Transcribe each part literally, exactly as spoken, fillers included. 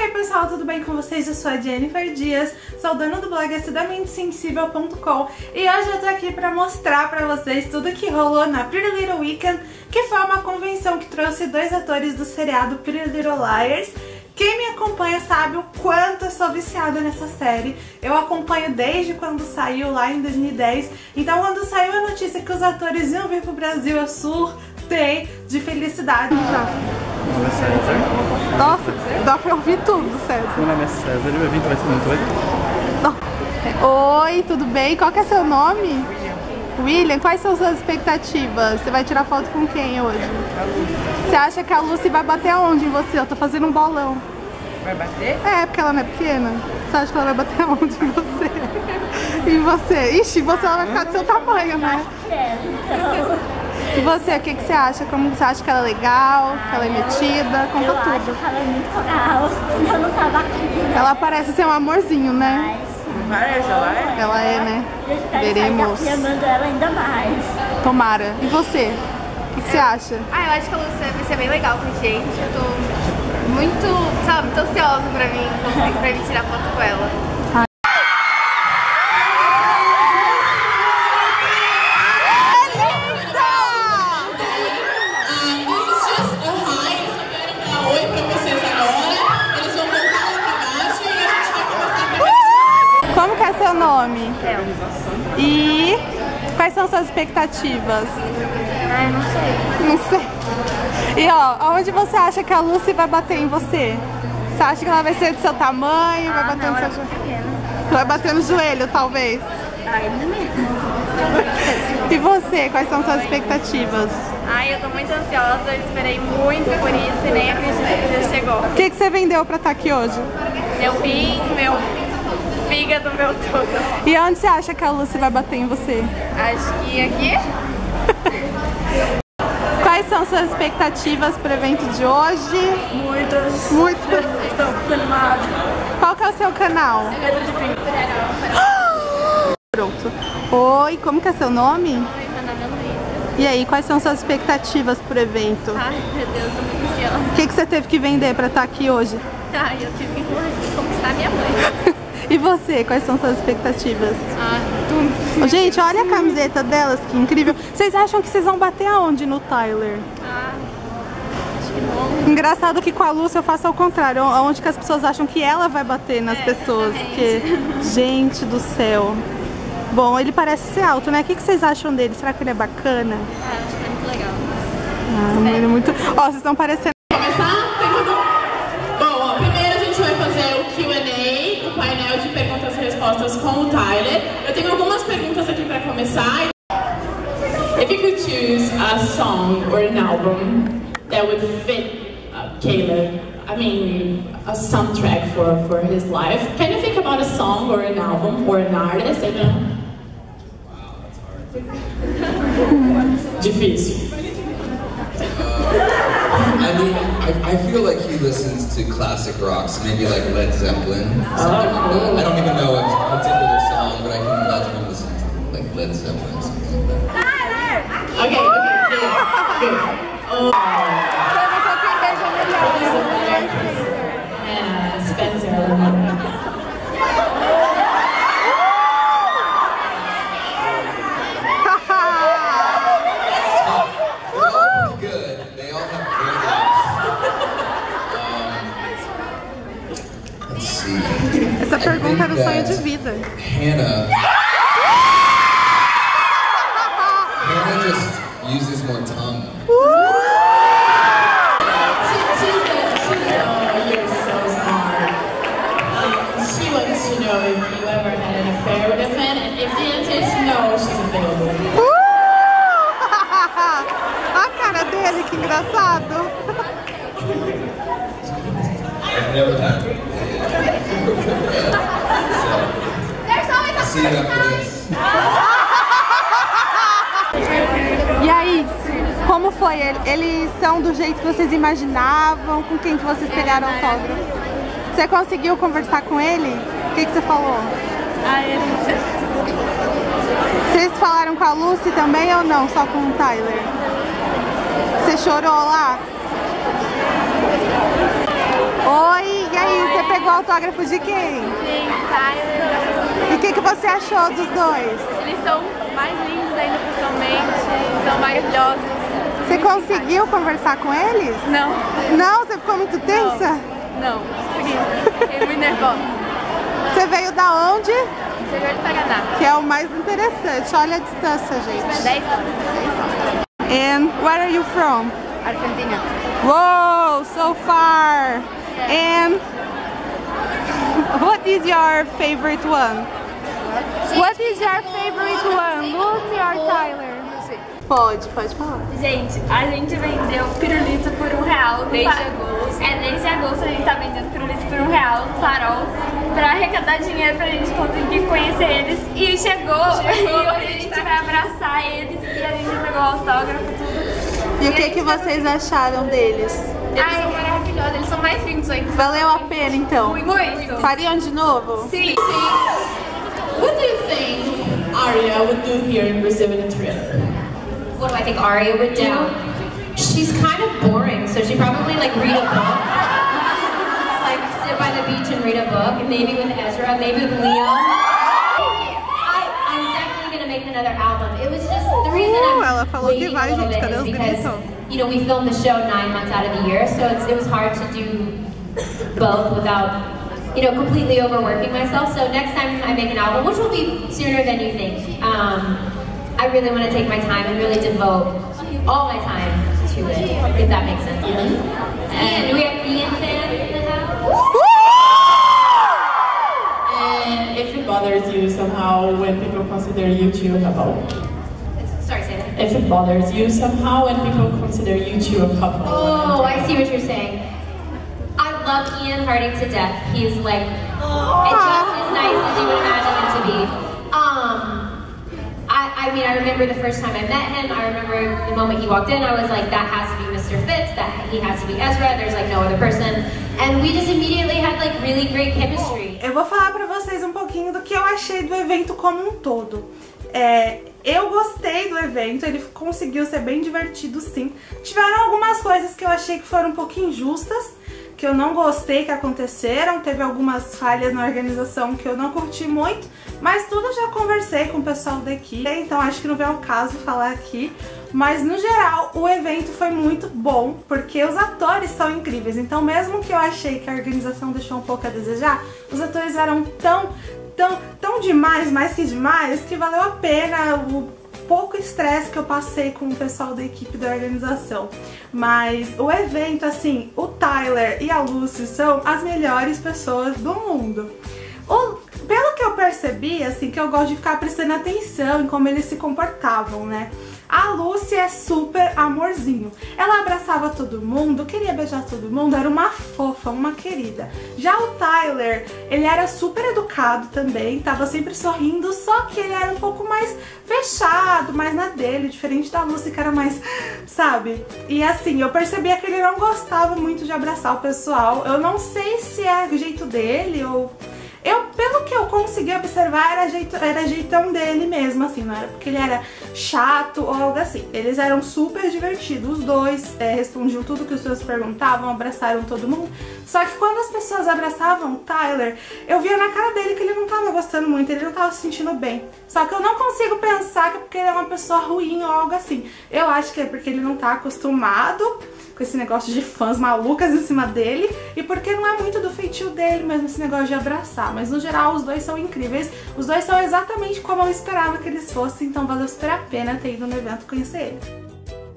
Oi pessoal, tudo bem com vocês? Eu sou a Jennifer Dias, sou dona do blog acidamente sensível ponto com e hoje eu tô aqui pra mostrar pra vocês tudo que rolou na Pretty Little Weekend, que foi uma convenção que trouxe dois atores do seriado Pretty Little Liars. Quem me acompanha sabe o quanto eu sou viciada nessa série. Eu acompanho desde quando saiu lá em dois mil e dez. Então quando saiu a notícia que os atores iam vir pro Brasil, eu surtei de felicidade. Então. Meu nome é César. Nossa, dá pra ouvir tudo, César. Meu nome é César e o evento vai ser muito legal. Oi, tudo bem? Qual que é seu nome? William, quais são suas expectativas? Você vai tirar foto com quem hoje? A Lucy. Você acha que a Lucy vai bater aonde em você? Eu tô fazendo um bolão. Vai bater? É, porque ela não é pequena. Você acha que ela vai bater aonde em você? Em você? Ixi, você ela vai ficar do seu tamanho, né? É, então... E você, o que, que você acha? Como você acha que ela é legal? Que ela é metida? Conta eu tudo. Acho que ela é muito legal. Eu não tava aqui. Né? Ela parece ser um amorzinho, né? Mas... Parece, ela é? Ela é, né? Veremos. Eu amando ela ainda mais. Tomara. E você? O que, que você acha? Ah, eu acho que a Lucy vai ser bem legal com a gente. Eu tô muito, sabe, muito ansiosa pra mim, pra mim tirar foto com ela. Como que é seu nome? Theo. E quais são suas expectativas? Ai, não sei. Não sei. E ó, aonde você acha que a Lucy vai bater em você? Você acha que ela vai ser do seu tamanho? Vai Ah, bater não, no seu ela é joelho? pequena. Vai bater no joelho, talvez. Ai, não mesmo. E você, quais são suas expectativas? Ai, eu tô muito ansiosa, eu esperei muito por isso e nem acredito que já chegou. O que, que você vendeu pra estar aqui hoje? Meu rim, meu fígado, meu tudo. E onde você acha que a Lucy vai bater em você? Acho que aqui. Quais são suas expectativas para o evento de hoje? Muitas. Muitas. Estou muito animada. Qual que é o seu canal? Pedro de Pinto. Pronto. Oi, como que é seu nome? Oi, meu nome é Luísa. E aí, quais são suas expectativas para o evento? Ai, meu Deus, tô muito ansiosa. O que, que você teve que vender para estar aqui hoje? Ai, eu tive que conquistar minha mãe. E você, quais são suas expectativas? Ah, tudo. Gente, olha a camiseta delas, que incrível. Vocês acham que vocês vão bater aonde no Tyler? Ah, acho que não. Engraçado que com a Lucy eu faço ao contrário, onde que as pessoas acham que ela vai bater nas É, pessoas. exatamente. Porque, gente do céu. Bom, ele parece ser alto, né? O que que vocês acham dele? Será que ele é bacana? Ah, acho que é muito legal. Ah, ele é muito... Ó, vocês estão parecendo... Começar? Tem tudo? Bom, ó, primeiro a gente vai fazer o Q and A, o painel de perguntas e respostas com o Tyler. Eu tenho algumas perguntas aqui para começar. If you could choose a song or an album that would fit uh, Caleb, I mean, a soundtrack for, for his life, can you think about a song or an album or an artist? I don't know. Wow, that's hard. Difícil. I mean, I, I feel like he listens to classic rocks, maybe like Led Zeppelin. Something like that. I don't even know a particular song, but I can imagine him listening to like Led Zeppelin or something like that. Okay, okay, good, good. Oh. And Spencer. Essa pergunta era o sonho de vida. Hannah. Hannah just uses more tongue. She wants to know if you ever had an affair with a fan, and if the answer is no, she's available. A cara dele, que engraçado. I've never had it. So, see you after this. E aí, como foi? Eles são do jeito que vocês imaginavam? Com quem que vocês pegaram autógrafo? Você conseguiu conversar com ele? O que que você falou? Ah, ele não sei. Vocês falaram com a Lucy também ou não? Só com o Tyler? Você chorou lá? Oi, e aí? Você pegou autógrafo de quem? Sim, Tyler. E o que, que você achou dos dois? Eles são mais lindos ainda pessoalmente, são maravilhosos. Você conseguiu conversar com eles? Não. Não? Você ficou muito tensa? Não, consegui. Fiquei muito nervosa. Você veio da onde? Interior do Paraná. Que é o mais interessante. Olha a distância, gente. dez anos. And where are you from? Argentina. Whoa, so far. And what is your favorite one? What is your favorite one? Lucy or Tyler? Pode, pode falar. Gente, a gente vendeu pirulito por um real. Desde agosto. É, desde agosto a gente tá vendendo pirulito por um real no Farol pra arrecadar dinheiro pra gente conseguir conhecer eles. E chegou, chegou e hoje a gente vai abraçar eles e a gente pegou o autógrafo e tudo. E, e o que, que vocês acharam deles? Eles Ai, são maravilhosos, eles são mais lindos ainda. Valeu a pena então? Muito. Fariam de novo? Sim. What do you think Arya would do here in Brazil in a thriller? What do I think Arya would do? She's kind of boring, so she'd probably like read a book. Like sit by the beach and read a book, and maybe with Ezra, maybe with Liam. I, I'm definitely gonna make another album. It was just the reason Uh, I'm ela falou que waiting vai, a little gente. bit Cadê is os because, gritos? you know, we filmed the show nine months out of the year, so it's, it was hard to do both without, you know, completely overworking myself. So next time I make an album, which will be sooner than you think, um, I really want to take my time and really devote all my time to it, if that makes sense. And do we have Ian fans in the house? And if it bothers you somehow when people consider you two a couple. Sorry, say that. If it bothers you somehow when people consider you two a couple. Oh, I see what you're saying. I love Ian Harding to death. He's like, it's just as nice as you would imagine him to be. Um, I, I mean, I remember the first time I met him. I remember the moment he walked in. I was like, that has to be Mister Fitz. That he has to be Ezra. There's like no other person. And we just immediately had like really great chemistry. Eu vou falar pra vocês um pouquinho do que eu achei do evento como um todo. É, eu gostei do evento, ele conseguiu ser bem divertido, sim. Tiveram algumas coisas que eu achei que foram um pouquinho injustas, que eu não gostei que aconteceram, teve algumas falhas na organização que eu não curti muito, mas tudo eu já conversei com o pessoal da equipe, então acho que não vem ao caso falar aqui. Mas no geral o evento foi muito bom, porque os atores são incríveis, então mesmo que eu achei que a organização deixou um pouco a desejar, os atores eram tão, tão, tão demais, mais que demais, que valeu a pena o pouco estresse que eu passei com o pessoal da equipe da organização. Mas o evento, assim, o Tyler e a Lucy são as melhores pessoas do mundo. O, pelo que eu percebi, assim, que eu gosto de ficar prestando atenção em como eles se comportavam, né? A Lucy é super amorzinho. Ela abraçava todo mundo, queria beijar todo mundo, era uma fofa, uma querida. Já o Tyler, ele era super educado também, tava sempre sorrindo, só que ele era um pouco mais fechado, mais na dele, diferente da Lucy, que era mais, sabe? E assim, eu percebia que ele não gostava muito de abraçar o pessoal. Eu não sei se é o jeito dele ou... Eu, pelo que eu consegui observar, era, jeito, era jeitão dele mesmo, assim, não era porque ele era chato ou algo assim. Eles eram super divertidos, os dois é, respondiam tudo que os seus perguntavam, abraçaram todo mundo. Só que quando as pessoas abraçavam o Tyler, eu via na cara dele que ele não tava gostando muito, ele não tava se sentindo bem. Só que eu não consigo pensar que é porque ele é uma pessoa ruim ou algo assim. Eu acho que é porque ele não tá acostumado com esse negócio de fãs malucas em cima dele e porque não é muito do feitio dele mesmo esse negócio de abraçar. Mas no geral os dois são incríveis, os dois são exatamente como eu esperava que eles fossem, então valeu super a pena ter ido no evento conhecer ele.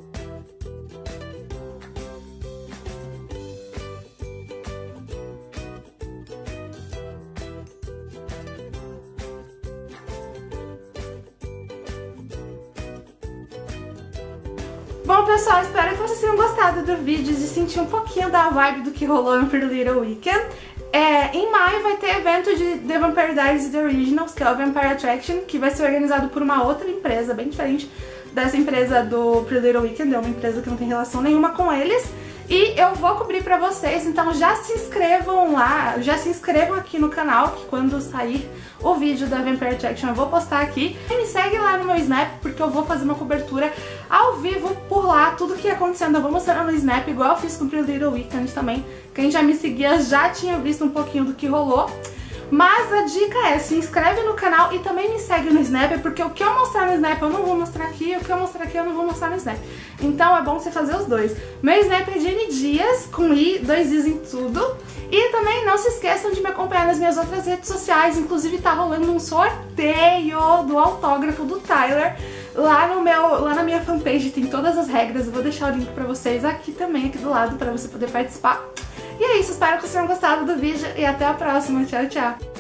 Bom, pessoal, espero que vocês tenham gostado do vídeo, de sentir um pouquinho da vibe do que rolou no Pretty Little Weekend. É, em maio vai ter evento de The Vampire Diaries The Originals, que é o Vampire Attraction, que vai ser organizado por uma outra empresa, bem diferente dessa empresa do Pretty Little Weekend, é uma empresa que não tem relação nenhuma com eles. E eu vou cobrir pra vocês, então já se inscrevam lá, já se inscrevam aqui no canal, que quando sair o vídeo da Vampire Attraction eu vou postar aqui. E me segue lá no meu Snap, porque eu vou fazer uma cobertura ao vivo por lá, tudo que ia acontecendo eu vou mostrar no Snap, igual eu fiz com o Pretty Little Weekend também. Quem já me seguia já tinha visto um pouquinho do que rolou. Mas a dica é, se inscreve no canal e também me segue no Snap, porque o que eu mostrar no Snap eu não vou mostrar aqui, o que eu mostrar aqui eu não vou mostrar no Snap. Então é bom você fazer os dois. Meu Snap é Jenny Dias, com I, dois Is em tudo. E também não se esqueçam de me acompanhar nas minhas outras redes sociais, inclusive tá rolando um sorteio do autógrafo do Tyler. Lá, no meu, lá na minha fanpage tem todas as regras, eu vou deixar o link pra vocês aqui também, aqui do lado, pra você poder participar. E é isso, espero que vocês tenham gostado do vídeo e até a próxima. Tchau, tchau!